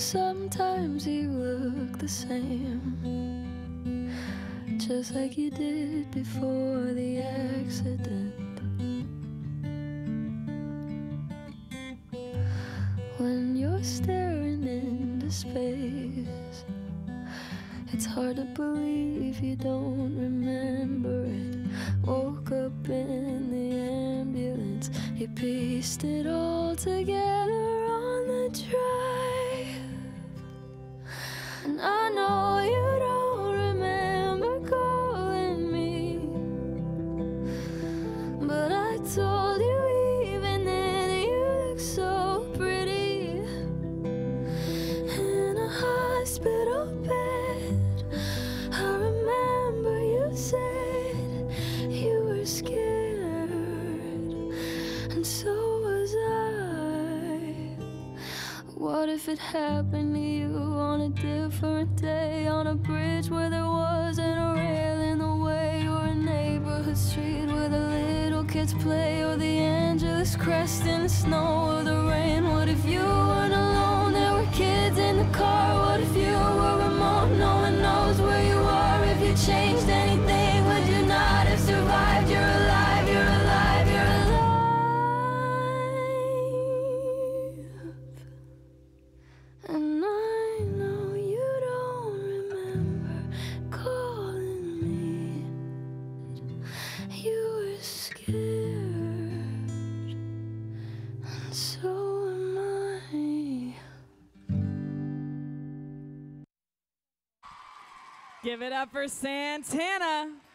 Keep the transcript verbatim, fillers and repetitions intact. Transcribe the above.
Sometimes you look the same, just like you did before the accident. When you're staring into space, it's hard to believe you don't remember it. Woke up in the ambulance, you pieced it all together on the drive. And I know you don't remember calling me, but I told you even then you look so pretty in a hospital bed. I remember you said you were scared, and so was I. What if it happened to you on a different day, on a bridge where there wasn't a rail in the way, or a neighborhood street where the little kids play, or the Angeles crest in the snow or the rain? What if you weren't alone, there were kids in the car? What if you were remote, no one knows where you are? If you changed anything, would you not have survived? You're alive, you're alive, you're alive. And I know you don't remember calling me. You were scared, and so am I. Give it up for Santana.